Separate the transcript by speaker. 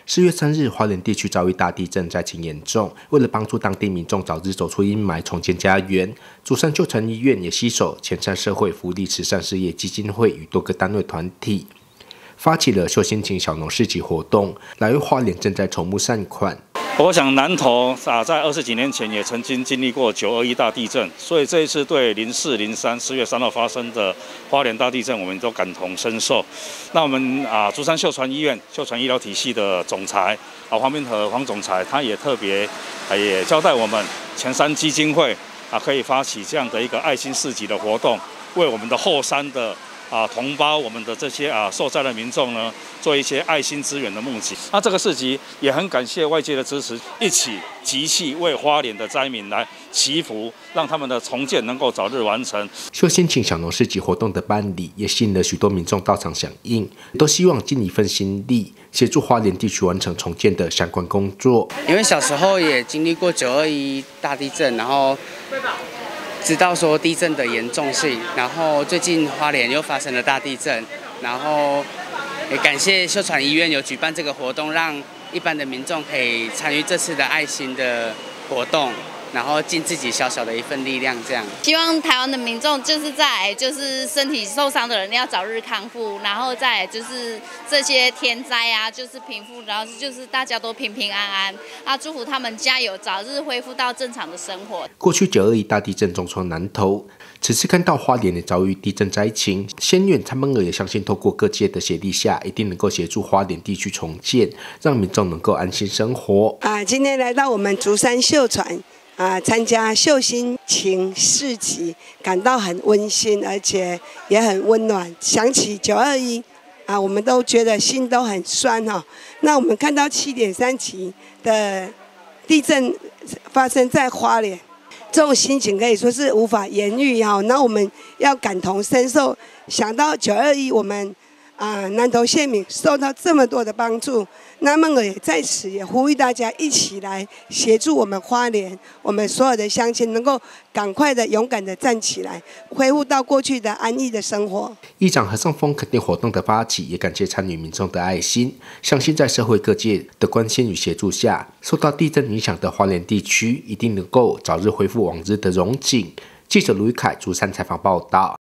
Speaker 1: 4月3日，花莲地区遭遇大地震，灾情严重。为了帮助当地民众早日走出阴霾，重建家园，竹山秀传医院也携手前山社会福利慈善事业基金会与多个单位团体，发起了秀心情小农市集活动，来为花莲赈灾筹募善款。
Speaker 2: 我想南投在20几年前也曾经经历过921大地震，所以这一次对04、03、4月3号发生的花莲大地震，我们都感同身受。那我们竹山秀传医院秀传医疗体系的总裁黄明和黄总裁，他也特别也交代我们前山基金会可以发起这样的一个爱心市集的活动，为我们的后山的同胞，我们的这些受灾的民众呢，做一些爱心资源的募集。那这个市集也很感谢外界的支持，一起集气为花莲的灾民来祈福，让他们的重建能够早日完成。
Speaker 1: 秀心情小农市集活动的办理，也吸引了许多民众到场响应，都希望尽一份心力，协助花莲地区完成重建的相关工作。
Speaker 3: 因为小时候也经历过921大地震，然后知道说地震的严重性，然后最近花莲又发生了大地震，然后也感谢秀传医院有举办这个活动，让一般的民众可以参与这次的爱心的活动，然后尽自己小小的一份力量，这样。
Speaker 4: 希望台湾的民众就是身体受伤的人要早日康复，然后再来就是这些天灾就是平复，然后就是大家都平平安安祝福他们加油，早日恢复到正常的生活。
Speaker 1: 过去921大地震重创南投，此次看到花莲也遭遇地震灾情，先院参谋也相信透过各界的协力下，一定能够协助花莲地区重建，让民众能够安心生活。
Speaker 5: 今天来到我们竹山秀传参加秀心情市集，感到很温馨，而且也很温暖。想起921我们都觉得心都很酸那我们看到7.3级的地震发生在花莲，这种心情可以说是无法言喻那我们要感同身受，想到921我们南投县民受到这么多的帮助，那么也在此也呼吁大家一起来协助我们花莲，我们所有的乡亲能够赶快的勇敢的站起来，恢复到过去的安逸的生活。
Speaker 1: 议长何尚峰肯定活动的发起，也感谢参与民众的爱心，相信在社会各界的关心与协助下，受到地震影响的花莲地区一定能够早日恢复往日的荣景。记者卢宇凯竹山采访报道。